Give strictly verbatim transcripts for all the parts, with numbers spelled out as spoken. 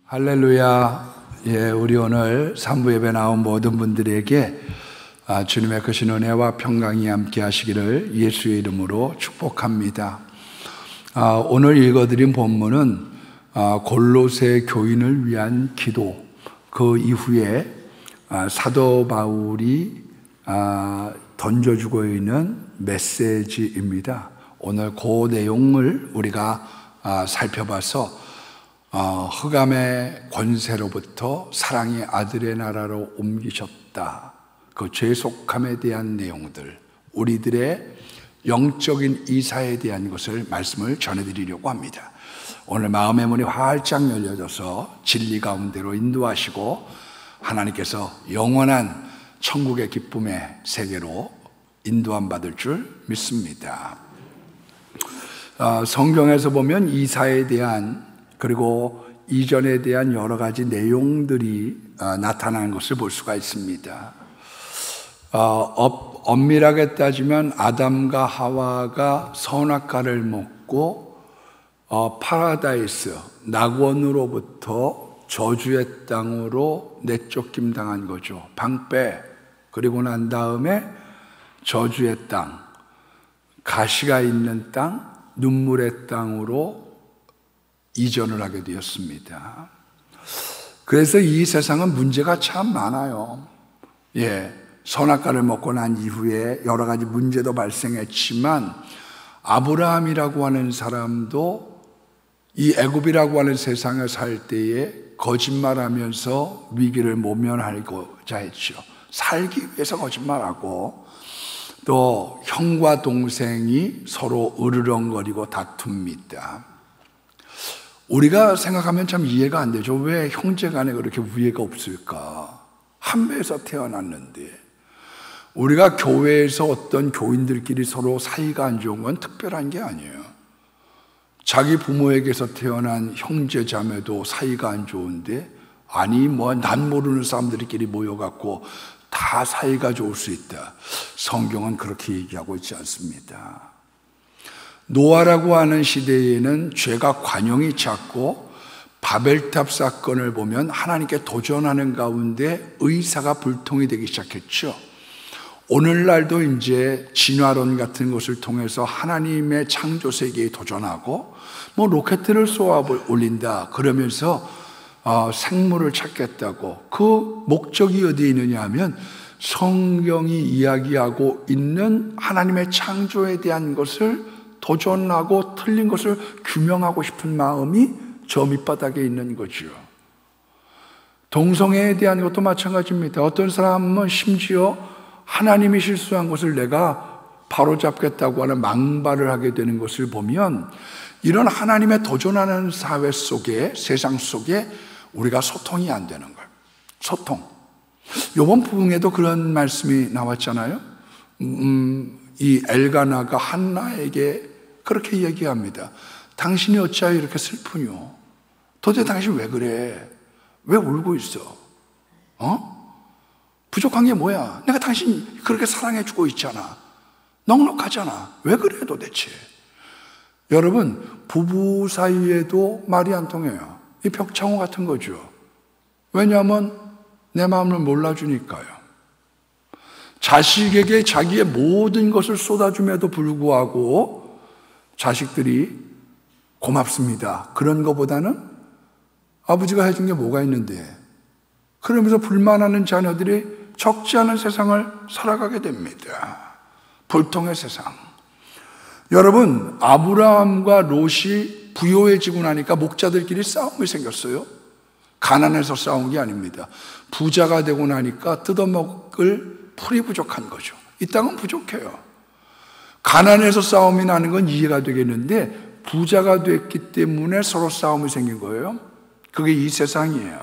할렐루야. 예, 우리 오늘 삼부 예배 나온 모든 분들에게 아, 주님의 크신 은혜와 평강이 함께 하시기를 예수의 이름으로 축복합니다. 아, 오늘 읽어드린 본문은 아, 골로새 교인을 위한 기도, 그 이후에 아, 사도 바울이 아, 던져주고 있는 메시지입니다. 오늘 그 내용을 우리가 아, 살펴봐서 어, 흑암의 권세로부터 사랑의 아들의 나라로 옮기셨다. 그 죄속함에 대한 내용들, 우리들의 영적인 이사에 대한 것을 말씀을 전해드리려고 합니다. 오늘 마음의 문이 활짝 열려져서 진리 가운데로 인도하시고 하나님께서 영원한 천국의 기쁨의 세계로 인도함 받을 줄 믿습니다. 어, 성경에서 보면 이사에 대한 그리고 이전에 대한 여러 가지 내용들이 어, 나타나는 것을 볼 수가 있습니다. 어, 어, 엄밀하게 따지면 아담과 하와가 선악과를 먹고 어, 파라다이스, 낙원으로부터 저주의 땅으로 내쫓김 당한 거죠. 방패, 그리고 난 다음에 저주의 땅, 가시가 있는 땅, 눈물의 땅으로 이전을 하게 되었습니다. 그래서 이 세상은 문제가 참 많아요. 예, 선악과를 먹고 난 이후에 여러 가지 문제도 발생했지만 아브라함이라고 하는 사람도 이 애굽이라고 하는 세상에 살 때에 거짓말하면서 위기를 모면하고자 했죠. 살기 위해서 거짓말하고, 또 형과 동생이 서로 으르렁거리고 다툽니다. 우리가 생각하면 참 이해가 안 되죠. 왜 형제 간에 그렇게 우애가 없을까? 한 배에서 태어났는데. 우리가 교회에서 어떤 교인들끼리 서로 사이가 안 좋은 건 특별한 게 아니에요. 자기 부모에게서 태어난 형제 자매도 사이가 안 좋은데, 아니 뭐 난 모르는 사람들끼리 모여갖고 다 사이가 좋을 수 있다. 성경은 그렇게 얘기하고 있지 않습니다. 노아라고 하는 시대에는 죄가 관용이 잦고, 바벨탑 사건을 보면 하나님께 도전하는 가운데 의사가 불통이 되기 시작했죠. 오늘날도 이제 진화론 같은 것을 통해서 하나님의 창조 세계에 도전하고, 뭐 로켓을 쏘아 올린다 그러면서 어, 생물을 찾겠다고. 그 목적이 어디에 있느냐 하면 성경이 이야기하고 있는 하나님의 창조에 대한 것을 도전하고 틀린 것을 규명하고 싶은 마음이 저 밑바닥에 있는 거죠. 동성애에 대한 것도 마찬가지입니다. 어떤 사람은 심지어 하나님이 실수한 것을 내가 바로잡겠다고 하는 망발을 하게 되는 것을 보면, 이런 하나님의 도전하는 사회 속에, 세상 속에 우리가 소통이 안 되는 거예요. 소통. 이번 부흥에도 그런 말씀이 나왔잖아요. 음, 이 엘가나가 한나에게 그렇게 얘기합니다. 당신이 어찌하여 이렇게 슬프뇨? 도대체 당신 왜 그래? 왜 울고 있어? 어? 부족한 게 뭐야? 내가 당신 그렇게 사랑해주고 있잖아. 넉넉하잖아. 왜 그래 도대체? 여러분, 부부 사이에도 말이 안 통해요. 이 벽창호 같은 거죠. 왜냐하면 내 마음을 몰라주니까요. 자식에게 자기의 모든 것을 쏟아줌에도 불구하고 자식들이 고맙습니다, 그런 것보다는 아버지가 해준 게 뭐가 있는데, 그러면서 불만하는 자녀들이 적지 않은 세상을 살아가게 됩니다. 불통의 세상. 여러분, 아브라함과 롯이 부요해지고 나니까 목자들끼리 싸움이 생겼어요. 가난해서 싸운 게 아닙니다. 부자가 되고 나니까 뜯어먹을 풀이 부족한 거죠. 이 땅은 부족해요. 가난해서 싸움이 나는 건 이해가 되겠는데, 부자가 됐기 때문에 서로 싸움이 생긴 거예요. 그게 이 세상이에요.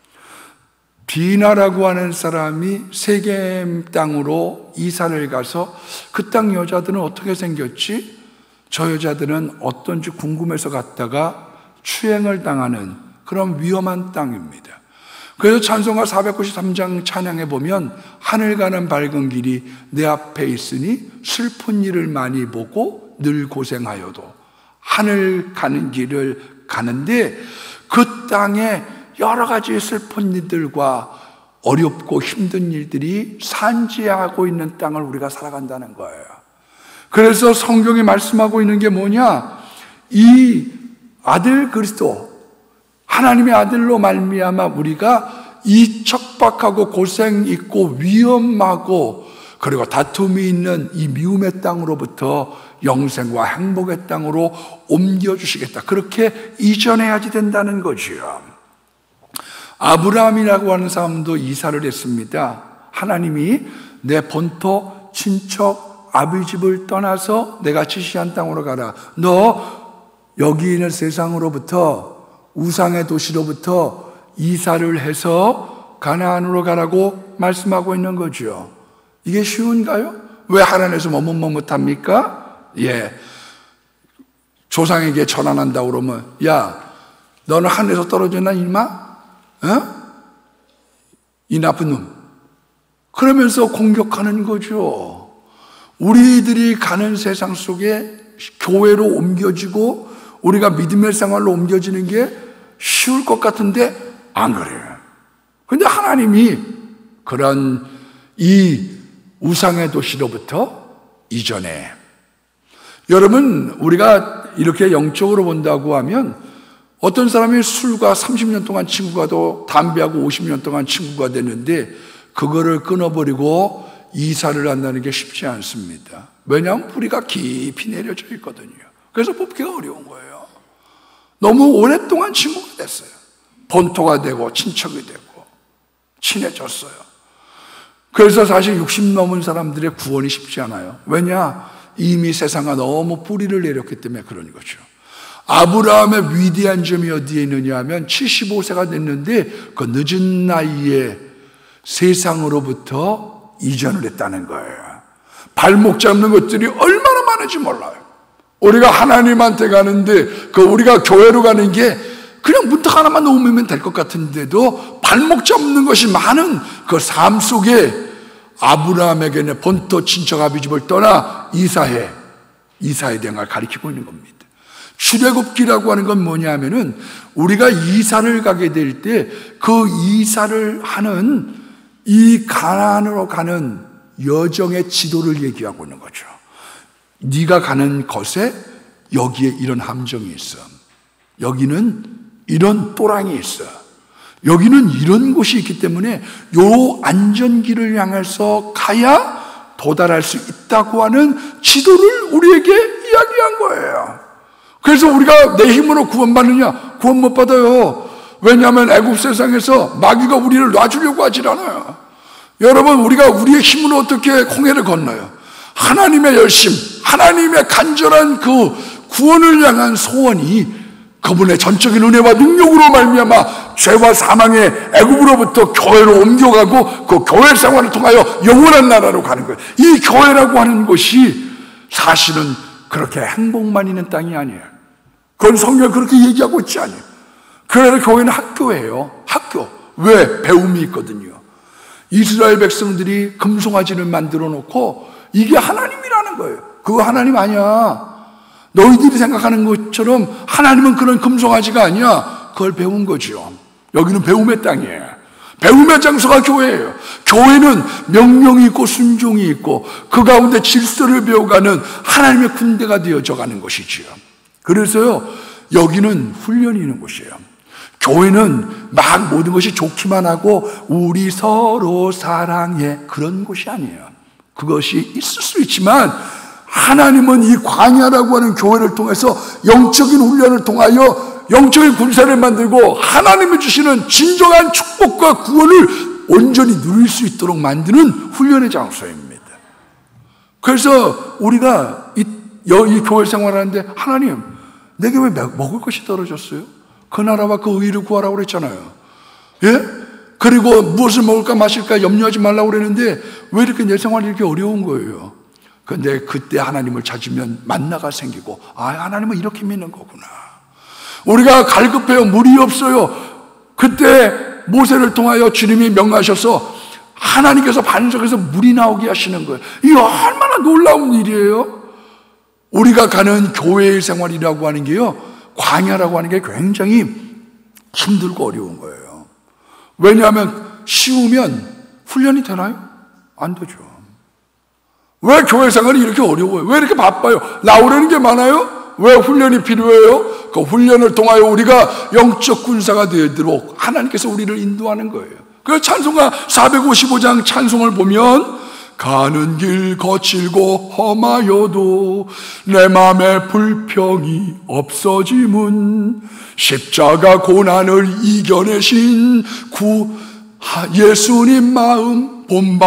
디나라고 하는 사람이 세겜 땅으로 이사를 가서 그 땅 여자들은 어떻게 생겼지? 저 여자들은 어떤지 궁금해서 갔다가 추행을 당하는 그런 위험한 땅입니다. 그래서 찬송가 사백구십삼 장 찬양에 보면, 하늘 가는 밝은 길이 내 앞에 있으니 슬픈 일을 많이 보고 늘 고생하여도, 하늘 가는 길을 가는데 그 땅에 여러 가지 슬픈 일들과 어렵고 힘든 일들이 산지하고 있는 땅을 우리가 살아간다는 거예요. 그래서 성경이 말씀하고 있는 게 뭐냐? 이 아들 그리스도, 하나님의 아들로 말미암아 우리가 이 척박하고 고생 있고 위험하고 그리고 다툼이 있는 이 미움의 땅으로부터 영생과 행복의 땅으로 옮겨주시겠다. 그렇게 이전해야지 된다는 거지요. 아브라함이라고 하는 사람도 이사를 했습니다. 하나님이 내 본토 친척 아비 집을 떠나서 내가 지시한 땅으로 가라. 너 여기 있는 세상으로부터 우상의 도시로부터 이사를 해서 가나안으로 가라고 말씀하고 있는 거죠. 이게 쉬운가요? 왜 하나님께서 머뭇머뭇합니까? 예, 조상에게 전환한다고 그러면 야, 너는 하늘에서 떨어졌나 이마? 어? 이 나쁜 놈. 그러면서 공격하는 거죠. 우리들이 가는 세상 속에 교회로 옮겨지고 우리가 믿음의 생활로 옮겨지는 게 쉬울 것 같은데 안 그래요. 근데 하나님이 그런 이 우상의 도시로부터 이전에, 여러분 우리가 이렇게 영적으로 본다고 하면 어떤 사람이 술과 삼십 년 동안 친구가 도 담배하고 오십 년 동안 친구가 됐는데 그거를 끊어버리고 이사를 한다는 게 쉽지 않습니다. 왜냐하면 뿌리가 깊이 내려져 있거든요. 그래서 뽑기가 어려운 거예요. 너무 오랫동안 친구가 됐어요. 본토가 되고 친척이 되고 친해졌어요. 그래서 사실 육십 넘은 사람들의 구원이 쉽지 않아요. 왜냐? 이미 세상과 너무 뿌리를 내렸기 때문에 그런 거죠. 아브라함의 위대한 점이 어디에 있느냐 하면 칠십오 세가 됐는데 그 늦은 나이에 세상으로부터 이전을 했다는 거예요. 발목 잡는 것들이 얼마나 많은지 몰라요. 우리가 하나님한테 가는데 그 우리가 교회로 가는 게 그냥 문턱 하나만 놓으면 될 것 같은데도 발목 잡는 것이 많은 그 삶 속에 아브라함에게는 본토 친척 아비 집을 떠나 이사해 이사에 대한 걸 가리키고 있는 겁니다. 출애굽기라고 하는 건 뭐냐 하면은 우리가 이사를 가게 될 때 그 이사를 하는 이 가나안으로 가는 여정의 지도를 얘기하고 있는 거죠. 네가 가는 곳에 여기에 이런 함정이 있어. 여기는 이런 또랑이 있어. 여기는 이런 곳이 있기 때문에 요 안전길을 향해서 가야 도달할 수 있다고 하는 지도를 우리에게 이야기한 거예요. 그래서 우리가 내 힘으로 구원받느냐? 구원 못 받아요. 왜냐하면 애굽 세상에서 마귀가 우리를 놔주려고 하질 않아요. 여러분, 우리가 우리의 힘으로 어떻게 홍해를 건너요? 하나님의 열심, 하나님의 간절한 그 구원을 향한 소원이 그분의 전적인 은혜와 능력으로 말미암아 죄와 사망의 애굽으로부터 교회로 옮겨가고 그 교회 생활을 통하여 영원한 나라로 가는 거예요. 이 교회라고 하는 것이 사실은 그렇게 행복만 있는 땅이 아니에요. 그건 성경이 그렇게 얘기하고 있지 않아요. 그래서 교회는 학교예요. 학교. 왜? 배움이 있거든요. 이스라엘 백성들이 금송아지를 만들어 놓고 이게 하나님이라는 거예요. 그거 하나님 아니야. 너희들이 생각하는 것처럼 하나님은 그런 금송아지가 아니야. 그걸 배운 거죠. 여기는 배움의 땅이에요. 배움의 장소가 교회예요. 교회는 명령이 있고 순종이 있고 그 가운데 질서를 배워가는 하나님의 군대가 되어져 가는 것이지요. 그래서요, 여기는 훈련이 있는 곳이에요. 교회는 막 모든 것이 좋기만 하고 우리 서로 사랑해 그런 곳이 아니에요. 그것이 있을 수 있지만 하나님은 이 광야라고 하는 교회를 통해서 영적인 훈련을 통하여 영적인 군사를 만들고 하나님이 주시는 진정한 축복과 구원을 온전히 누릴 수 있도록 만드는 훈련의 장소입니다. 그래서 우리가 이, 이 교회 생활하는데 하나님, 내게 왜 먹을 것이 떨어졌어요? 그 나라와 그 의를 구하라고 그랬잖아요. 예? 그리고 무엇을 먹을까 마실까 염려하지 말라고 그랬는데 왜 이렇게 내 생활이 이렇게 어려운 거예요? 근데 그때 하나님을 찾으면 만나가 생기고, 아, 하나님은 이렇게 믿는 거구나. 우리가 갈급해요. 물이 없어요. 그때 모세를 통하여 주님이 명하셔서 하나님께서 반석에서 물이 나오게 하시는 거예요. 이게 얼마나 놀라운 일이에요. 우리가 가는 교회의 생활이라고 하는 게요, 광야라고 하는 게 굉장히 힘들고 어려운 거예요. 왜냐하면 쉬우면 훈련이 되나요? 안 되죠. 왜 교회 생활이 이렇게 어려워요? 왜 이렇게 바빠요? 나오려는 게 많아요? 왜 훈련이 필요해요? 그 훈련을 통하여 우리가 영적 군사가 되도록 하나님께서 우리를 인도하는 거예요. 그래서 찬송가 사백오십오 장 찬송을 보면 가는 길 거칠고 험하여도 내 맘에 불평이 없어짐은 십자가 고난을 이겨내신 구 예수님 마음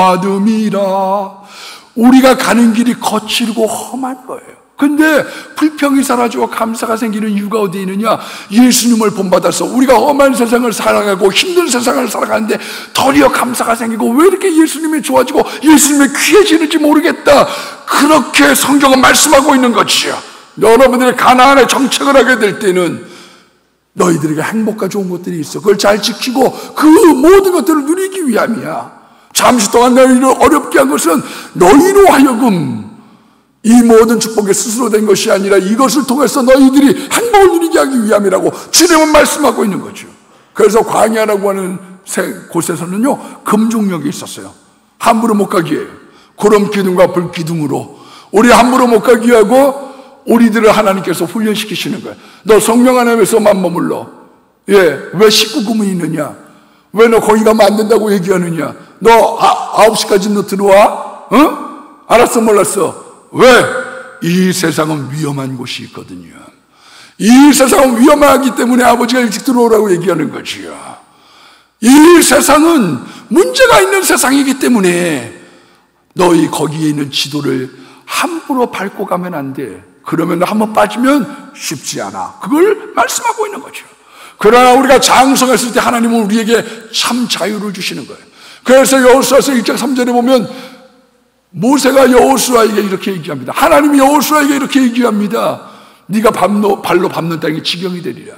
본받음이라. 우리가 가는 길이 거칠고 험한 거예요. 근데 불평이 사라지고 감사가 생기는 이유가 어디에 있느냐? 예수님을 본받아서 우리가 험한 세상을 살아가고 힘든 세상을 살아가는데 도리어 감사가 생기고 왜 이렇게 예수님이 좋아지고 예수님이 귀해지는지 모르겠다. 그렇게 성경은 말씀하고 있는 것이요. 여러분들이 가나안에 정착을 하게 될 때는 너희들에게 행복과 좋은 것들이 있어. 그걸 잘 지키고 그 모든 것들을 누리기 위함이야. 잠시 동안 너희를 어렵게 한 것은 너희로 하여금 이 모든 축복이 스스로 된 것이 아니라 이것을 통해서 너희들이 행복을 누리게 하기 위함이라고 주님은 말씀하고 있는 거죠. 그래서 광야라고 하는 곳에서는요 금종력이 있었어요. 함부로 못 가게 해요. 구름 기둥과 불 기둥으로 우리 함부로 못 가게 하고 우리들을 하나님께서 훈련시키시는 거예요. 너 성령 안에서만 머물러. 예, 왜 십구 구문이 있느냐? 왜 너 거기 가면 안 된다고 얘기하느냐? 너 아, 아홉 시까지 너 들어와? 어? 알았어 몰랐어? 왜? 이 세상은 위험한 곳이 있거든요. 이 세상은 위험하기 때문에 아버지가 일찍 들어오라고 얘기하는 거지요. 이 세상은 문제가 있는 세상이기 때문에 너희 거기에 있는 지도를 함부로 밟고 가면 안 돼. 그러면 한번 빠지면 쉽지 않아. 그걸 말씀하고 있는 거죠. 그러나 우리가 장성했을 때 하나님은 우리에게 참 자유를 주시는 거예요. 그래서 여호수아서 일 장 삼 절에 보면 모세가 여호수아에게 이렇게 얘기합니다. 하나님이 여호수아에게 이렇게 얘기합니다. 네가 발로, 발로 밟는 땅이 지경이 되리라.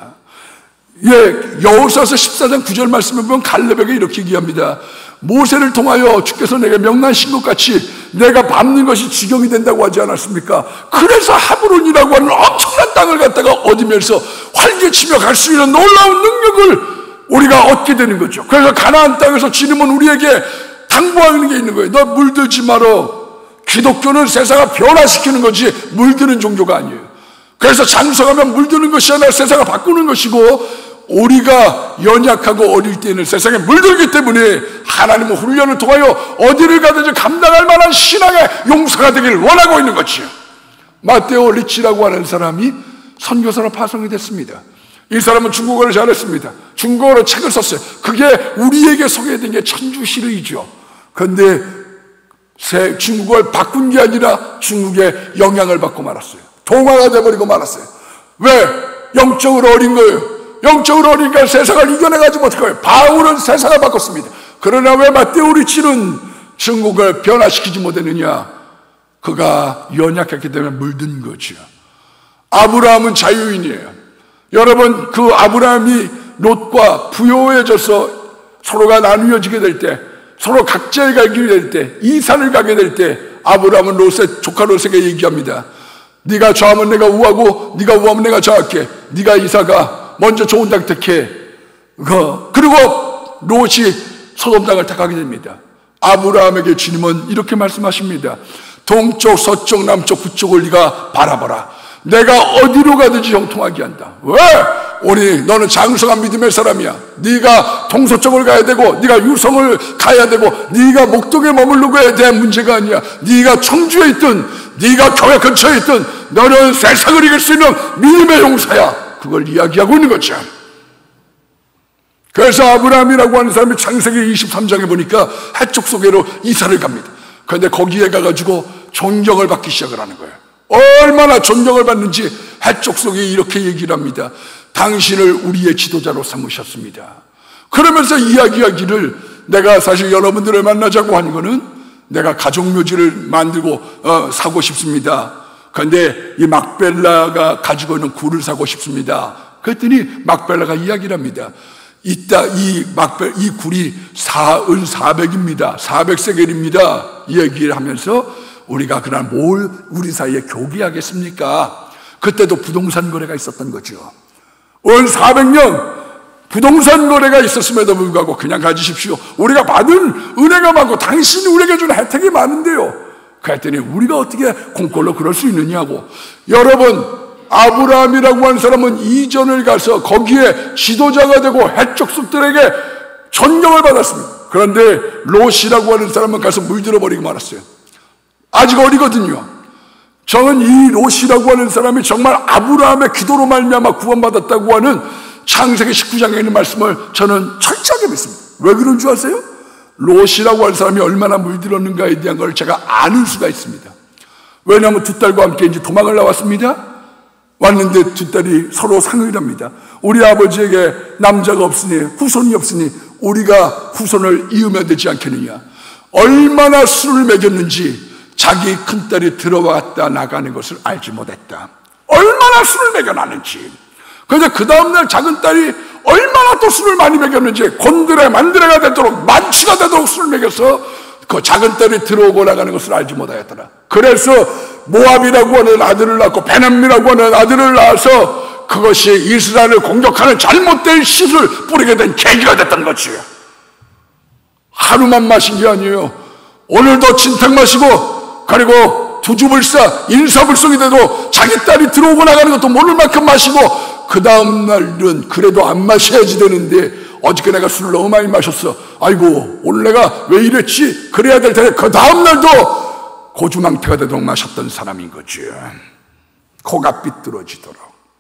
예, 여호수아서 십사 장 구 절 말씀을 보면 갈렙에게 이렇게 얘기합니다. 모세를 통하여 주께서 내게 명령하신 것 같이 내가 밟는 것이 지경이 된다고 하지 않았습니까? 그래서 하브론이라고 하는 엄청난 땅을 갖다가 얻으면서 활개치며 갈 수 있는 놀라운 능력을 우리가 얻게 되는 거죠. 그래서 가나안 땅에서 주님은 우리에게 당부하는 게 있는 거예요. 너 물들지 말어. 기독교는 세상을 변화시키는 거지 물드는 종교가 아니에요. 그래서 장성하면 물드는 것이 아니라 세상을 바꾸는 것이고, 우리가 연약하고 어릴 때는 세상에 물들기 때문에 하나님은 훈련을 통하여 어디를 가든지 감당할 만한 신앙의 용사가 되기를 원하고 있는 것이에요. 마테오 리치라고 하는 사람이 선교사로 파송이 됐습니다. 이 사람은 중국어를 잘했습니다. 중국어로 책을 썼어요. 그게 우리에게 소개된 게 천주시르이죠. 그런데 중국어를 바꾼 게 아니라 중국의 영향을 받고 말았어요. 동화가 돼버리고 말았어요. 왜? 영적으로 어린 거예요. 영적으로 어리니까 세상을 이겨내가지 못할까요? 바울은 세상을 바꿨습니다. 그러나 왜 마테오 리치는 중국을 변화시키지 못했느냐? 그가 연약했기 때문에 물든 거죠. 아브라함은 자유인이에요. 여러분, 그 아브라함이 롯과 부요해져서 서로가 나누어지게 될 때, 서로 각자의 갈 길이 될 때, 이 산을 가게 될 때, 아브라함은 롯의 조카 롯에게 얘기합니다. 네가 좌하면 내가 우하고 네가 우하면 내가 좌할게. 네가 이사가 먼저 좋은 땅 택해. 그리고 롯이 소돔 땅을 택하게 됩니다. 아브라함에게 주님은 이렇게 말씀하십니다. 동쪽, 서쪽, 남쪽, 북쪽을 네가 바라봐라. 내가 어디로 가든지 형통하게 한다. 왜? 우리 너는 장성한 믿음의 사람이야. 네가 동서쪽을 가야 되고 네가 유성을 가야 되고 네가 목동에 머무르고에 대한 문제가 아니야. 네가 청주에 있든 네가 교회 근처에 있든 너는 세상을 이길 수 있는 믿음의 용사야. 그걸 이야기하고 있는 거죠. 그래서 아브라함이라고 하는 사람이 창세기 이십삼 장에 보니까 해쪽 소개로 이사를 갑니다. 그런데 거기에 가가지고 존경을 받기 시작을 하는 거예요. 얼마나 존경을 받는지 해쪽 속에 이렇게 얘기를 합니다. 당신을 우리의 지도자로 삼으셨습니다. 그러면서 이야기하기를, 내가 사실 여러분들을 만나자고 한 거는 내가 가족묘지를 만들고 어, 사고 싶습니다. 그런데 이 막벨라가 가지고 있는 굴을 사고 싶습니다. 그랬더니 막벨라가 이야기를 합니다. 이따 이 막벨 이 굴이 사은 사백입니다. 사백 세겔입니다. 이 얘기를 하면서 우리가 그날 뭘 우리 사이에 교기하겠습니까? 그때도 부동산 거래가 있었던 거죠. 은 사백 년 부동산 거래가 있었음에도 불구하고 그냥 가지십시오. 우리가 받은 은혜가 많고 당신이 우리에게 준 혜택이 많은데요. 그랬더니 우리가 어떻게 공꼴로 그럴 수 있느냐고. 여러분, 아브라함이라고 하는 사람은 이전을 가서 거기에 지도자가 되고 해족속들에게 존경을 받았습니다. 그런데 롯이라고 하는 사람은 가서 물들어 버리고 말았어요. 아직 어리거든요. 저는 이 롯이라고 하는 사람이 정말 아브라함의 기도로 말미암아 구원받았다고 하는 창세기 십구 장에 있는 말씀을 저는 철저하게 믿습니다. 왜 그런 줄 아세요? 롯이라고 하는 사람이 얼마나 물들었는가에 대한 걸 제가 아는 수가 있습니다. 왜냐하면 두 딸과 함께 이제 도망을 나왔습니다. 왔는데 두 딸이 서로 상의를 합니다. 우리 아버지에게 남자가 없으니, 후손이 없으니 우리가 후손을 이으면 되지 않겠느냐. 얼마나 술을 먹였는지 자기 큰딸이 들어왔다 나가는 것을 알지 못했다. 얼마나 술을 먹여놨는지. 그런데 그 다음날 작은 딸이 얼마나 또 술을 많이 먹였는지 곤드레 만드레가 되도록 만취가 되도록 술을 먹여서 그 작은 딸이 들어오고 나가는 것을 알지 못하였더라. 그래서 모압이라고 하는 아들을 낳고 베남이라고 하는 아들을 낳아서 그것이 이스라엘을 공격하는 잘못된 씨를 뿌리게 된 계기가 됐던 거지요. 하루만 마신 게 아니에요. 오늘도 진탕 마시고, 그리고 두주불사 인사불성이 돼도 자기 딸이 들어오고 나가는 것도 모를 만큼 마시고, 그 다음날은 그래도 안 마셔야지 되는데 어저께 내가 술을 너무 많이 마셨어. 아이고 오늘 내가 왜 이랬지? 그래야 될 텐데 그 다음날도 고주망태가 되도록 마셨던 사람인 거지. 코가 삐뚤어지도록.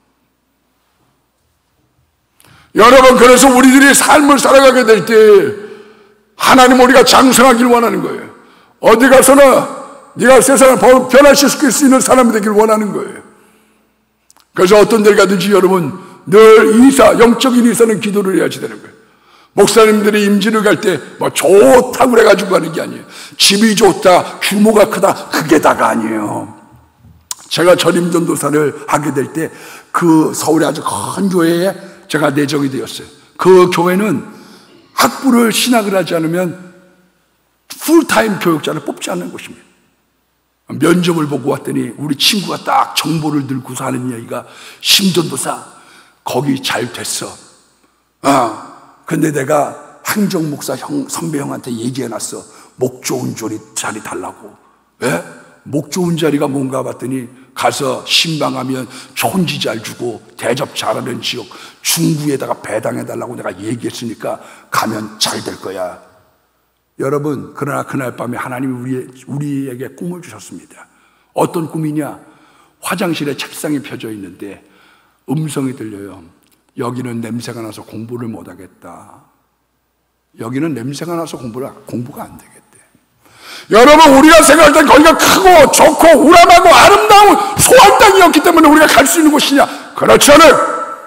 여러분, 그래서 우리들이 삶을 살아가게 될 때 하나님 우리가 장성하길 원하는 거예요. 어디 가서나 네가 세상을 변화시킬 수 있는 사람이 되길 원하는 거예요. 그래서 어떤 데 가든지 여러분 늘 이사, 영적인 이사는 기도를 해야지 되는 거예요. 목사님들이 임진을 갈 때 뭐 좋다고 그래가지고 가는 게 아니에요. 집이 좋다, 규모가 크다, 그게 다가 아니에요. 제가 전임 전도사를 하게 될 때 그 서울의 아주 큰 교회에 제가 내정이 되었어요. 그 교회는 학부를 신학을 하지 않으면 풀타임 교육자를 뽑지 않는 곳입니다. 면접을 보고 왔더니 우리 친구가 딱 정보를 들고서 하는 이야기가, 심전도사 거기 잘 됐어. 아, 근데 내가 항정 목사 형, 선배 형한테 얘기해놨어. 목 좋은 자리 달라고. 왜? 목 좋은 자리가 뭔가 봤더니 가서 신방하면 촌지 잘 주고 대접 잘하는 지역 중구에다가 배당해달라고 내가 얘기했으니까 가면 잘 될 거야. 여러분, 그러나 그날 밤에 하나님이 우리, 우리에게 꿈을 주셨습니다. 어떤 꿈이냐? 화장실에 책상이 펴져 있는데 음성이 들려요. 여기는 냄새가 나서 공부를 못하겠다. 여기는 냄새가 나서 공부를, 공부가 안 되겠대. 여러분, 우리가 생각할 땐 거기가 크고 좋고 우람하고 아름다운 소할 땅이었기 때문에 우리가 갈 수 있는 곳이냐? 그렇지 않아요.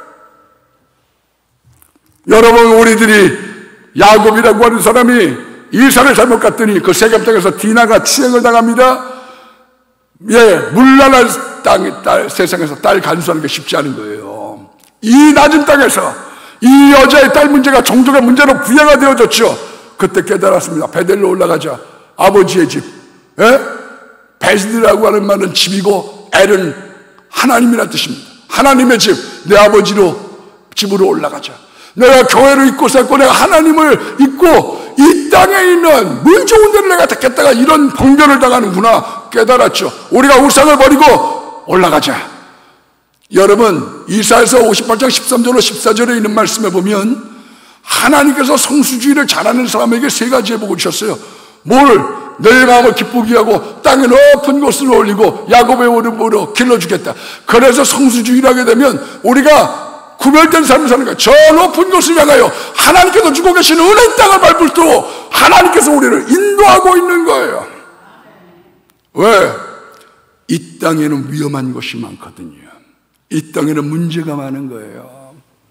여러분, 우리들이 야곱이라고 하는 사람이 이삭을 잘못 갔더니 그 세겜 땅에서 디나가 추행을 당합니다. 예, 물난한 땅, 딸, 세상에서 딸 간수하는 게 쉽지 않은 거예요. 이 낮은 땅에서 이 여자의 딸 문제가 종족의 문제로 부여가 되어졌죠. 그때 깨달았습니다. 베델로 올라가자. 아버지의 집, 예? 베드라고 하는 말은 집이고 엘은 하나님이라는 뜻입니다. 하나님의 집, 내 아버지로 집으로 올라가자. 내가 교회를 잊고 살고 내가 하나님을 잊고 이 땅에 있는 물 좋은 데를 내가 택했다가 이런 봉변을 당하는구나 깨달았죠. 우리가 우상을 버리고 올라가자. 여러분, 이사야서 오십팔 장 십삼 절로 십사 절에 있는 말씀에 보면 하나님께서 성수주의를 잘하는 사람에게 세 가지 회복을 주셨어요. 뭘? 내 마음을 기쁘게 하고 땅에 높은 곳을 올리고 야곱의 오름으로 길러주겠다. 그래서 성수주의를 하게 되면 우리가 구별된 삶을 사는 거예요. 저 높은 곳을 향하여 하나님께서 주고 계신 은혜 땅을 밟을도록 하나님께서 우리를 인도하고 있는 거예요. 왜? 이 땅에는 위험한 것이 많거든요. 이 땅에는 문제가 많은 거예요.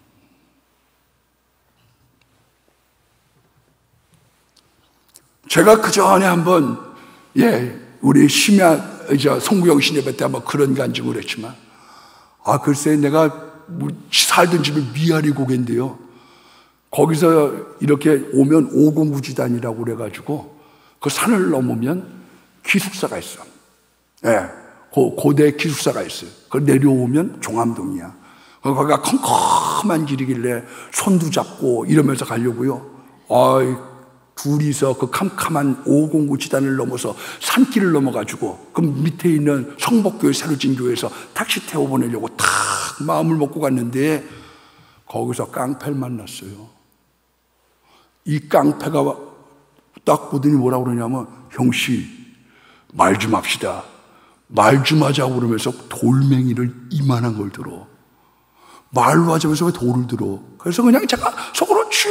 제가 그 전에 한번, 예, 우리 심야, 저, 송구영 신예배 때 한번 그런 간증을 했지만, 아, 글쎄, 내가 살던 집이 미아리 고개인데요. 거기서 이렇게 오면 오공구지단이라고 그래가지고, 그 산을 넘으면 기숙사가 있어. 예, 고, 고대 기숙사가 있어요. 그 내려오면 종암동이야. 거기가 컴컴한 길이길래 손도 잡고 이러면서 가려고요. 어이, 둘이서 그 캄캄한 오공구 지단을 넘어서 산길을 넘어가지고 그 밑에 있는 성복교회 새로 진 교회에서 택시 태워 보내려고 탁 마음을 먹고 갔는데 거기서 깡패를 만났어요. 이 깡패가 딱 보더니 뭐라고 그러냐면, 형씨 말 좀 합시다. 말 좀 하자고 그러면서 돌멩이를 이만한 걸 들어. 말로 하자면서 왜 돌을 들어? 그래서 그냥 제가 속으로 쥐야,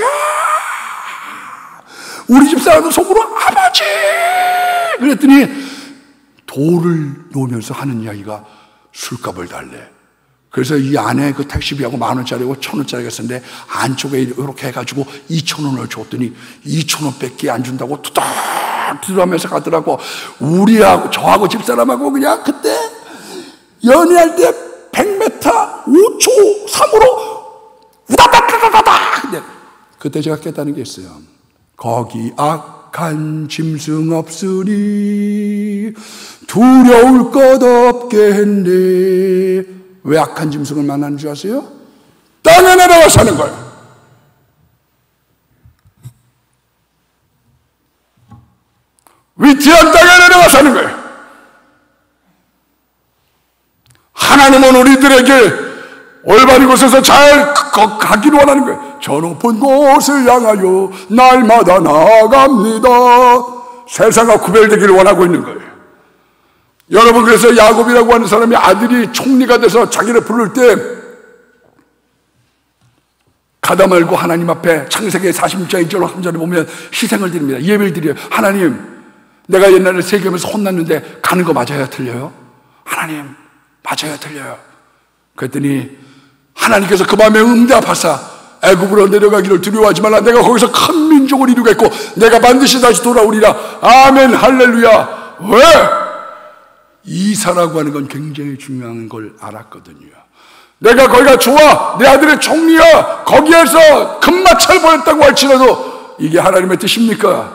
우리 집 사람도 속으로 아버지! 그랬더니 돌을 놓으면서 하는 이야기가 술값을 달래. 그래서 이 안에 그 택시비하고 만 원짜리고 천 원짜리가 있었는데 안쪽에 이렇게 해가지고 이천 원을 줬더니 이천 원밖에 안 준다고 투닥투닥 하면서 가더라고. 우리하고 저하고 집사람하고 그냥 그때 연애할 때 백 미터 오 초 삼으로 우다다다다다. 근데 그때 제가 깨달은 게 있어요. 거기 악한 짐승 없으니 두려울 것 없겠네. 왜 악한 짐승을 만나는 줄 아세요? 땅에 내려가 사는 거예요. 위태한 땅에 내려가 사는 거예요. 하나님은 우리들에게 올바른 곳에서 잘 가기를 원하는 거예요. 저 높은 곳을 향하여 날마다 나아갑니다. 세상과 구별되기를 원하고 있는 거예요. 여러분, 그래서 야곱이라고 하는 사람이 아들이 총리가 돼서 자기를 부를 때 가다 말고 하나님 앞에 창세기 사십 장 일 절 삼 절에 보면 희생을 드립니다. 예배를 드려요. 하나님, 내가 옛날에 세계에서 혼났는데 가는 거 맞아요, 틀려요? 하나님, 맞아요, 틀려요? 그랬더니 하나님께서 그 밤에 응답하사 애굽으로 내려가기를 두려워하지 말라. 내가 거기서 큰 민족을 이루겠고 내가 반드시 다시 돌아오리라. 아멘, 할렐루야. 왜? 이사라고 하는 건 굉장히 중요한 걸 알았거든요. 내가 거기가 좋아, 내 아들의 총리야, 거기에서 금마차를 보였다고 할지라도 이게 하나님의 뜻입니까?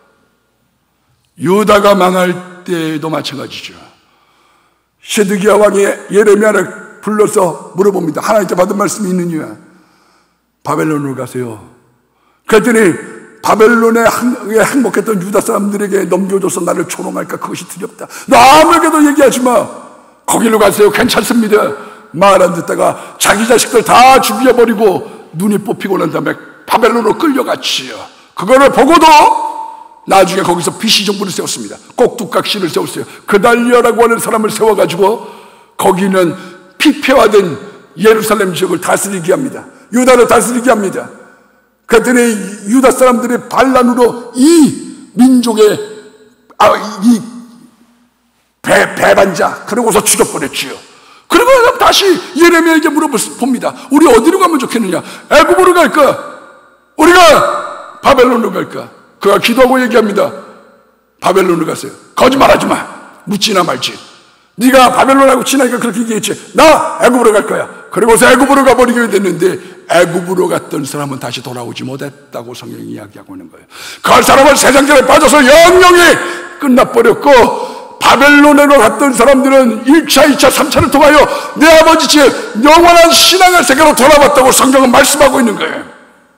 유다가 망할 때도 마찬가지죠. 시드기야 왕이 예레미야를 불러서 물어봅니다. 하나님께 받은 말씀이 있느냐? 바벨론으로 가세요. 그랬더니 바벨론에 행복했던 유다 사람들에게 넘겨줘서 나를 조롱할까? 그것이 두렵다. 너 아무에게도 얘기하지 마. 거기로 가세요. 괜찮습니다. 말 안 듣다가 자기 자식들 다 죽여버리고 눈이 뽑히고 난 다음에 바벨론으로 끌려갔지요. 그거를 보고도 나중에 거기서 비시 정부를 세웠습니다. 꼭두각시를 세웠어요. 그달리아라고 하는 사람을 세워가지고 거기는 피폐화된 예루살렘 지역을 다스리게 합니다. 유다를 다스리게 합니다. 그랬더니 유다 사람들의 반란으로 이 민족의 아, 이 배, 배반자 그러고서 죽여버렸지요. 그리고 다시 예레미야에게 물어봅니다. 우리 어디로 가면 좋겠느냐? 애굽으로 갈까? 우리가 바벨론으로 갈까? 그가 기도하고 얘기합니다. 바벨론으로 가세요. 거짓말하지 마. 묻지나 말지. 네가 바벨론하고 친하니까 그렇게 얘기했지. 나 애굽으로 갈 거야. 그리고서 애굽으로 가버리게 됐는데 애굽으로 갔던 사람은 다시 돌아오지 못했다고 성경이 이야기하고 있는 거예요. 그 사람은 세상전에 빠져서 영영이 끝나버렸고, 바벨론으로 갔던 사람들은 일 차, 이 차, 삼 차를 통하여 내 아버지 집 영원한 신앙의 세계로 돌아왔다고 성경은 말씀하고 있는 거예요.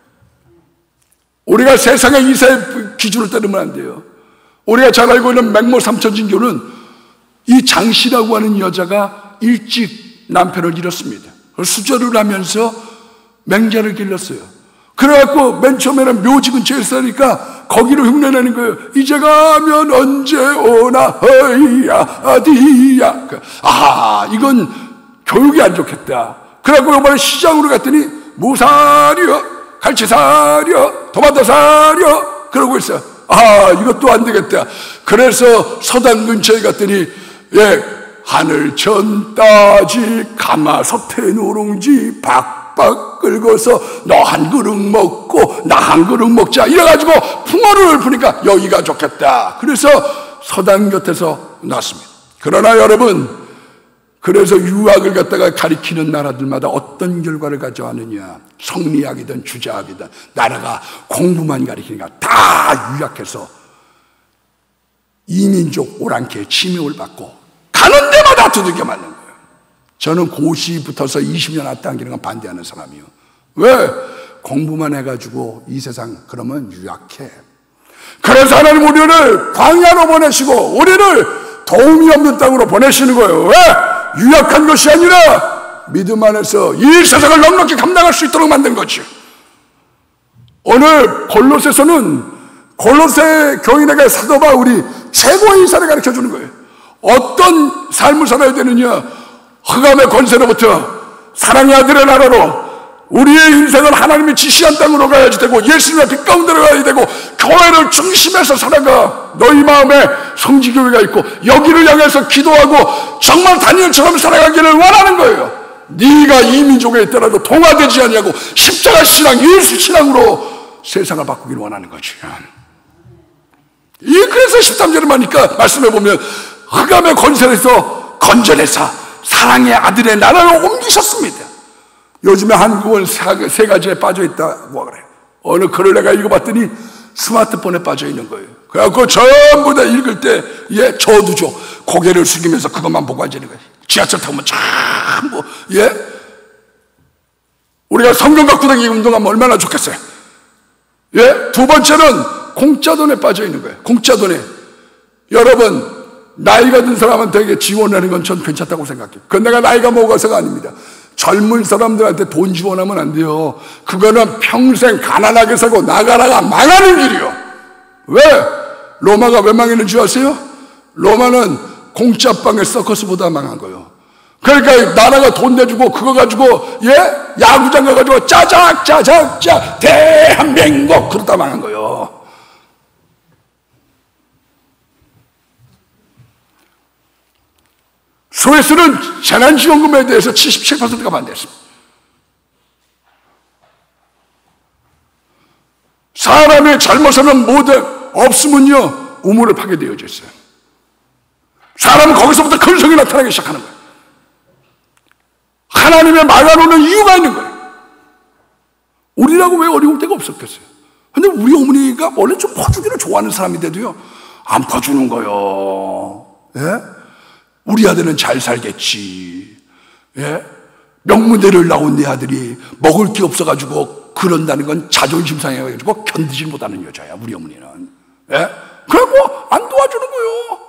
우리가 세상의 이세의 기준을 따르면 안 돼요. 우리가 잘 알고 있는 맹모 삼천진교는 이 장씨라고 하는 여자가 일찍 남편을 잃었습니다. 수절을 하면서 맹자를 길렀어요. 그래갖고 맨 처음에는 묘지 근처에 있으니까 거기로 흉내내는 거예요. 이제 가면 언제 오나 허이야 어디야. 아, 이건 교육이 안 좋겠다. 그래갖고 이번에 시장으로 갔더니 무사려, 갈치사려, 토마토 사려 그러고 있어요. 아, 이것도 안 되겠다. 그래서 서당 근처에 갔더니 예, 하늘천 따지 가마솥에 누룽지 박박 긁어서 너 한 그릇 먹고 나 한 그릇 먹자 이래가지고 풍어를 부니까 여기가 좋겠다. 그래서 서당 곁에서 났습니다. 그러나 여러분, 그래서 유학을 갖다가 가리키는 나라들마다 어떤 결과를 가져왔느냐? 성리학이든 주자학이든 나라가 공부만 가리키니까 다 유학해서 이민족 오랑캐 침입을 받고 가는 데마다 두들겨 맞는 거예요. 저는 고시 붙어서 이십 년 앞당기는 건 반대하는 사람이요. 왜? 공부만 해가지고 이 세상 그러면 유약해. 그래서 하나님 우리를 광야로 보내시고 우리를 도움이 없는 땅으로 보내시는 거예요. 왜? 유약한 것이 아니라 믿음 안에서 이 세상을 넉넉히 감당할 수 있도록 만든 거지. 오늘 골로새서는 골로새 교인에게 사도 바울이 최고의 인사를 가르쳐 주는 거예요. 어떤 삶을 살아야 되느냐? 흑암의 권세로부터 사랑의 아들의 나라로 우리의 인생을 하나님이 지시한 땅으로 가야지 되고 예수님의 빛 가운데로 가야 되고 교회를 중심에서 살아가. 너희 마음에 성지교회가 있고 여기를 향해서 기도하고 정말 다니엘처럼 살아가기를 원하는 거예요. 네가 이 민족에 있더라도 동화되지 아니하고 십자가 신앙, 예수 신앙으로 세상을 바꾸기를 원하는 거지. 이 그래서 십삼 절을 보니까 말씀해 보면 흑암의 권세에서 건져내사 사랑의 아들의 나라로 옮기셨습니다. 요즘에 한국은 세 가지에 빠져있다고 그래요. 어느 글을 내가 읽어봤더니 스마트폰에 빠져있는 거예요. 그래갖고 전부 다 읽을 때 예, 저도죠. 고개를 숙이면서 그것만 보고 앉는 거예요. 지하철 타면 전부 예, 우리가 성경 갖고 다니기 운동하면 얼마나 좋겠어요. 예, 두 번째는 공짜 돈에 빠져있는 거예요. 공짜 돈에. 여러분 나이가 든 사람한테 지원하는 건 전 괜찮다고 생각해요. 그건 내가 나이가 먹어서가 아닙니다. 젊은 사람들한테 돈 지원하면 안 돼요. 그거는 평생 가난하게 살고 나가라가 망하는 길이요. 왜? 로마가 왜 망했는 줄 아세요? 로마는 공짜방의 서커스보다 망한 거예요. 그러니까 나라가 돈 내주고 그거 가지고 예? 야구장 가가지고 짜작 짜작 짜 대한민국 그러다 망한 거예요. 스웨스는 재난지원금에 대해서 칠십칠 퍼센트가 반대했습니다. 사람의 잘못하는 모든 없으면요 우물을 파게 되어져 있어요. 사람은 거기서부터 근성이 나타나기 시작하는 거예요. 하나님의 막아놓는 이유가 있는 거예요. 우리라고 왜 어려울 데가 없었겠어요? 근데 우리 어머니가 원래 좀 퍼주기를 좋아하는 사람인데도요 안 퍼주는 거예요. 예? 우리 아들은 잘 살겠지. 예? 명문대를 나온 내 아들이 먹을 게 없어가지고 그런다는 건 자존심 상해가지고 견디지 못하는 여자야, 우리 어머니는. 예? 그래고 안 도와주는 거예요.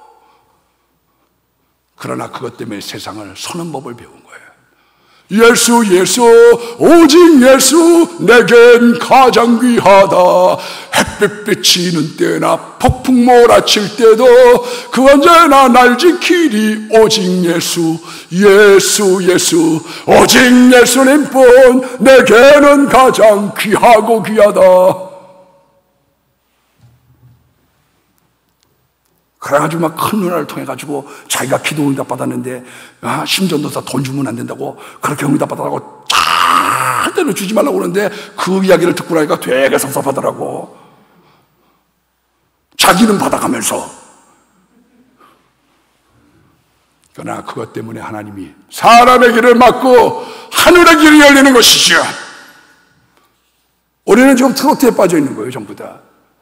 그러나 그것 때문에 세상을 서는 법을 배운 거예요. 예수 예수 오직 예수 내겐 가장 귀하다. 햇빛 비치는 때나 폭풍 몰아칠 때도 그 언제나 날 지키리. 오직 예수 예수 예수 오직 예수님뿐 내게는 가장 귀하고 귀하다. 그래가지고 막 큰 누나를 통해가지고 자기가 기도 응답 받았는데 아, 심전도사 돈 주면 안 된다고 그렇게 응답 받았다고 절대로 주지 말라고 그러는데 그 이야기를 듣고 나니까 되게 섭섭하더라고. 자기는 받아가면서. 그러나 그것 때문에 하나님이 사람의 길을 막고 하늘의 길이 열리는 것이지요. 우리는 지금 트로트에 빠져 있는 거예요, 전부 다.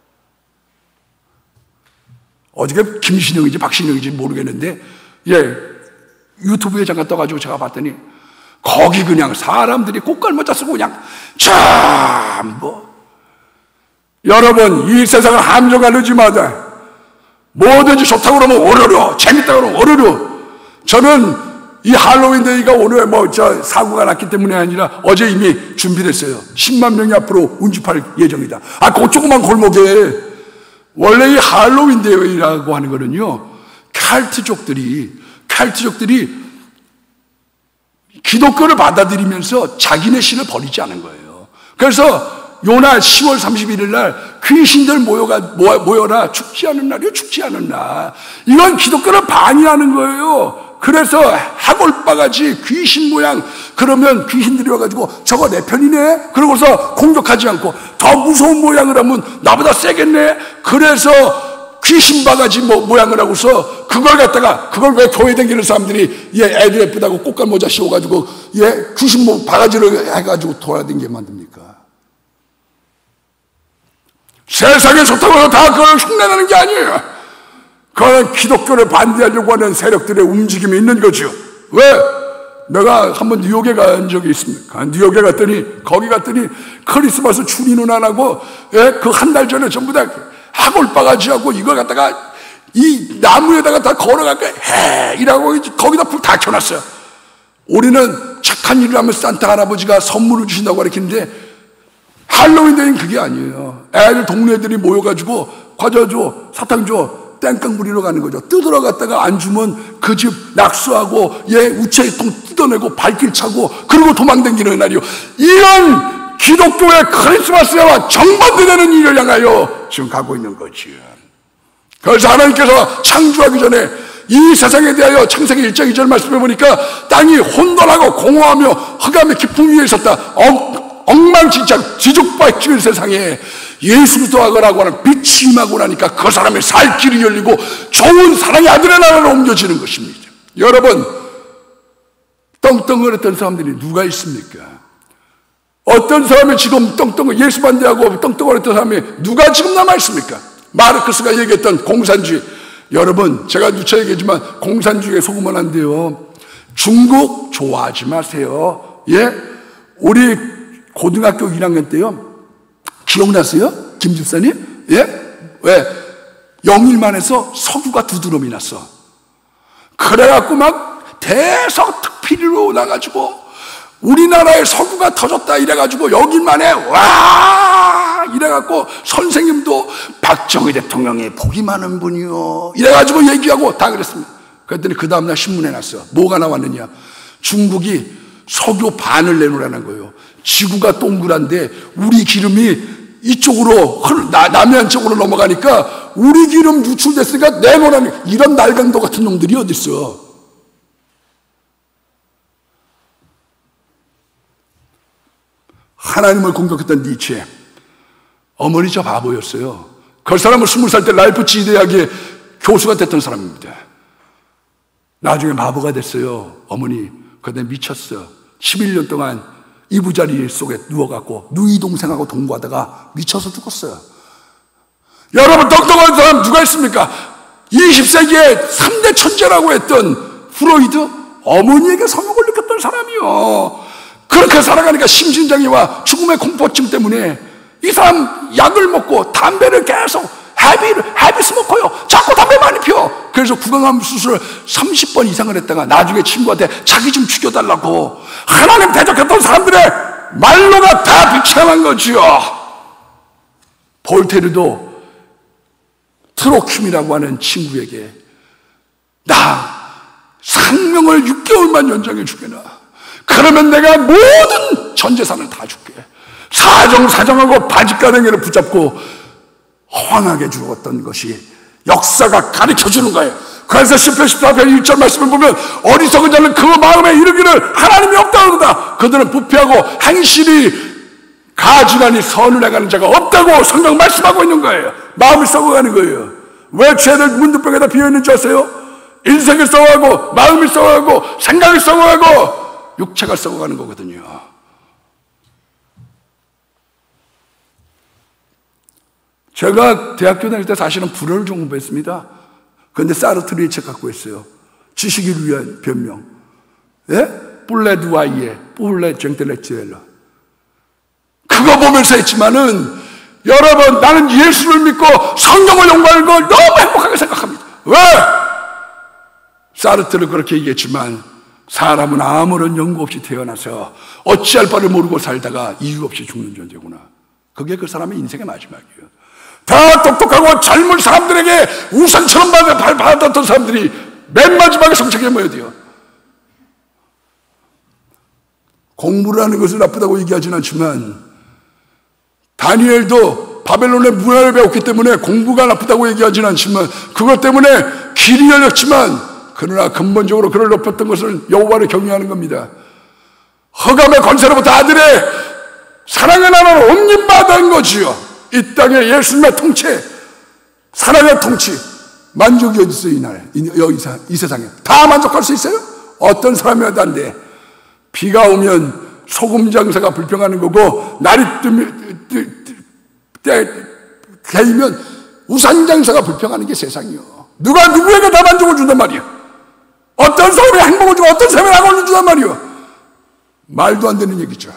어저께 김신영인지 박신영인지 모르겠는데, 예, 유튜브에 잠깐 떠가지고 제가 봤더니, 거기 그냥 사람들이 꽃갈모자 쓰고 그냥, 참, 뭐. 여러분, 이 세상을 함정하지 마다. 뭐든지 좋다고 그러면 오르르, 재밌다고 그러면 오르르. 저는 이 할로윈데이가 오늘 뭐, 저, 사고가 났기 때문에 아니라 어제 이미 준비됐어요. 십만 명이 앞으로 운집할 예정이다. 아, 그 조그만 골목에. 원래 이 할로윈 대회라고 하는 거는요, 칼트족들이, 칼트족들이 기독교를 받아들이면서 자기네 신을 버리지 않은 거예요. 그래서 요나 시월 삼십일일 날 귀신들 모여가, 모여라. 죽지 않은 날이요, 죽지 않은 날. 이건 기독교를 반의하는 거예요. 그래서 하골바가지 귀신 모양, 그러면 귀신들이 와가지고 저거 내 편이네? 그러고서 공격하지 않고 더 무서운 모양을 하면 나보다 세겠네? 그래서 귀신 바가지 모양을 하고서 그걸 갖다가, 그걸 왜 교회 다니는 사람들이 얘 애들 예쁘다고 꽃갈 모자 씌워가지고 얘 귀신 뭐 바가지를 해가지고 돌아다니게 만듭니까? 세상에 좋다고 해서 다 그걸 흉내내는 게 아니에요. 그건 기독교를 반대하려고 하는 세력들의 움직임이 있는 거죠. 왜? 내가 한번 뉴욕에 간 적이 있습니다. 뉴욕에 갔더니 거기 갔더니 크리스마스 추리는 안 하고 그 한 달 전에 전부 다 하골바가지하고 이걸 갖다가 이 나무에다가 다 걸어갈까 해 이라고 거기다 불 다 켜놨어요. 우리는 착한 일을 하면 산타 할아버지가 선물을 주신다고 가르치는데 할로윈 데이는 그게 아니에요. 애들 동네 애들이 모여가지고 과자 줘, 사탕 줘, 땡깡 부리러 가는 거죠. 뜯으러 갔다가 안 주면 그 집 낙수하고 얘 우체통 뜯어내고 발길 차고 그리고 도망다니는 날이요. 이런 기독교의 크리스마스와 정반대되는 일을 향하여 지금 가고 있는 거지요. 그래서 하나님께서 창조하기 전에 이 세상에 대하여 창세기 일 장 이 절 말씀해 보니까 땅이 혼돈하고 공허하며 흑암의 깊음 위에 있었다. 엉, 엉망진창 지죽박죽인 세상에 예수 그리스도하고 하는 빛이 임하고 나니까 그 사람의 살 길이 열리고 좋은 사랑의 아들의 나라로 옮겨지는 것입니다. 여러분, 떵떵거렸던 사람들이 누가 있습니까? 어떤 사람이 지금 떵떵 예수 반대하고 떵떵거렸던 사람이 누가 지금 남아있습니까? 마르크스가 얘기했던 공산주의. 여러분, 제가 누차 얘기했지만 공산주의에 속으면 안 돼요. 중국 좋아하지 마세요. 예? 우리 고등학교 일 학년 때요, 기억나세요? 김 집사님? 예? 왜? 영일만에서 석유가 두 드럼이 났어. 그래갖고 막 대서 특필로 나가지고 우리나라에 석유가 터졌다 이래가지고 여기만에 와 이래갖고 선생님도 박정희 대통령이 복이 많은 분이요 이래가지고 얘기하고 다 그랬습니다. 그랬더니 그 다음날 신문에 났어. 뭐가 나왔느냐? 중국이 석유 반을 내놓으라는 거예요. 지구가 동그란데 우리 기름이 이쪽으로 남해안 쪽으로 넘어가니까 우리 기름 유출됐으니까 내놓으라는, 이런 날강도 같은 놈들이 어디 있어? 하나님을 공격했던 니체, 어머니 저 바보였어요. 그 사람은 스무 살 때 라이프치히 대학의 교수가 됐던 사람입니다. 나중에 바보가 됐어요. 어머니 그때 미쳤어. 십일 년 동안 이부자리 속에 누워갖고 누이 동생하고 동거하다가 미쳐서 죽었어요. 여러분, 똑똑한 사람 누가 있습니까? 이십 세기에 삼 대 천재라고 했던 프로이드, 어머니에게 성욕을 느꼈던 사람이요. 그렇게 살아가니까 심신장애와 죽음의 공포증 때문에 이 사람 약을 먹고 담배를 계속 헤비를, 헤비 스모커요. 자꾸 담배 많이 피워. 그래서 구강암 수술을 삼십 번 이상을 했다가 나중에 친구한테 자기 좀 죽여달라고. 하나님 대적했던 사람들의 말로가 다 비참한 거지요. 볼테르도 트로킴이라고 하는 친구에게 나 생명을 육 개월만 연장해 주게나. 그러면 내가 모든 전 재산을 다 줄게. 사정사정하고 바짓가랑이를 붙잡고 허황하게 죽었던 것이 역사가 가르쳐주는 거예요. 그래서 시편 십사 편 일 절 말씀을 보면 어리석은 자는 그 마음에 이르기를 하나님이 없다고 그러다. 그들은 부패하고 행실이 가증하니 선을 행하는 자가 없다고 성경 말씀하고 있는 거예요. 마음이 썩어가는 거예요. 왜 죄를 문득병에다 비어있는 줄 아세요? 인생이 썩어가고 마음이 썩어가고 생각이 썩어가고 육체가 썩어가는 거거든요. 제가 대학교 다닐 때 사실은 불어를 좀 공부했습니다. 그런데 사르트르의 책 갖고 있어요. 지식을 위한 변명. 예? 뿔레 두아이에, 뿔레 쟁텔레치엘러. 그거 보면서 했지만은, 여러분, 나는 예수를 믿고 성경을 연구하는 걸 너무 행복하게 생각합니다. 왜? 사르트르 그렇게 얘기했지만, 사람은 아무런 연구 없이 태어나서 어찌할 바를 모르고 살다가 이유 없이 죽는 존재구나. 그게 그 사람의 인생의 마지막이에요. 다 똑똑하고 젊은 사람들에게 우상처럼 받았던 사람들이 맨 마지막에 성책에 모여들어요. 공부를 하는 것을 나쁘다고 얘기하지는 않지만 다니엘도 바벨론의 문화를 배웠기 때문에 공부가 나쁘다고 얘기하지는 않지만 그것 때문에 길이 열렸지만 그러나 근본적으로 그를 높였던 것은 여호와를 경외하는 겁니다. 흑암의 권세로부터 아들의 사랑의 나라로 옮김받은 거지요. 이 땅에 예수님의 통치, 사랑의 통치, 만족이 어디 있어요? 이 나라에, 이, 이, 이 세상에 다 만족할 수 있어요? 어떤 사람이라도 안 돼. 비가 오면 소금 장사가 불평하는 거고 날이 뜨면 우산 장사가 불평하는 게 세상이요. 누가 누구에게 다 만족을 준단 말이에요. 어떤 사람이 행복을 주고 어떤 사람이 낙원을 준단 말이에요. 말도 안 되는 얘기죠.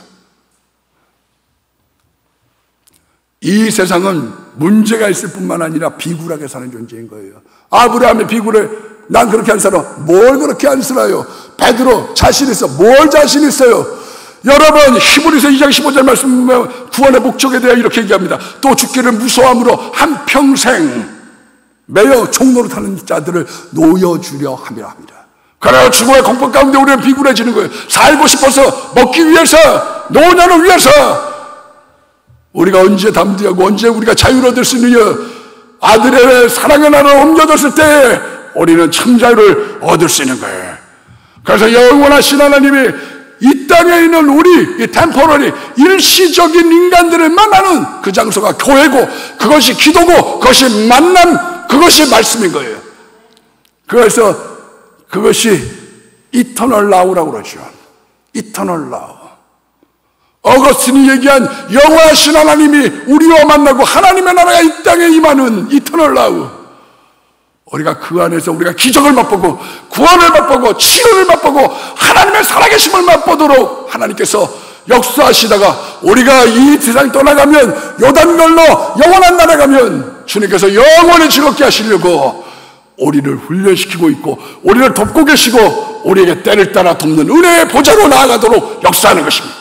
이 세상은 문제가 있을 뿐만 아니라 비굴하게 사는 존재인 거예요. 아브라함의 비굴에 난 그렇게 안 살아. 뭘 그렇게 안 살아요? 베드로 자신 있어. 뭘 자신 있어요? 여러분, 히브리서 이 장 십오 절 말씀 보면 구원의 목적에 대해 이렇게 얘기합니다. 또 죽기를 무서워함으로 한평생 매여 종노릇하는 자들을 놓여주려 함이라 합니다. 그래요, 죽음의 공포 가운데 우리는 비굴해지는 거예요. 살고 싶어서, 먹기 위해서, 노년을 위해서. 우리가 언제 담대하고 언제 우리가 자유를 얻을 수 있느냐? 아들의 사랑의 나라로 옮겨졌을 때 우리는 참 자유를 얻을 수 있는 거예요. 그래서 영원하신 하나님이 이 땅에 있는 우리 이 템포러리 일시적인 인간들을 만나는 그 장소가 교회고, 그것이 기도고, 그것이 만남, 그것이 말씀인 거예요. 그래서 그것이 이터널 라우라고 그러죠. 이터널 라우. 어거스틴이 얘기한 영원하신 하나님이 우리와 만나고 하나님의 나라가 이 땅에 임하는 이터널 라우. 우리가 그 안에서 우리가 기적을 맛보고 구원을 맛보고 치료를 맛보고 하나님의 살아계심을 맛보도록 하나님께서 역사하시다가 우리가 이 세상 떠나가면, 요단 건너 영원한 나라 가면 주님께서 영원히 즐겁게 하시려고 우리를 훈련시키고 있고 우리를 돕고 계시고 우리에게 때를 따라 돕는 은혜의 보좌로 나아가도록 역사하는 것입니다.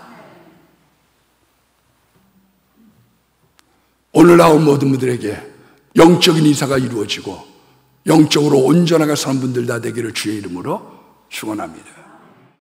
오늘 나온 모든 분들에게 영적인 이사가 이루어지고 영적으로 온전하게 사는 분들 다 되기를 주의 이름으로 축원합니다.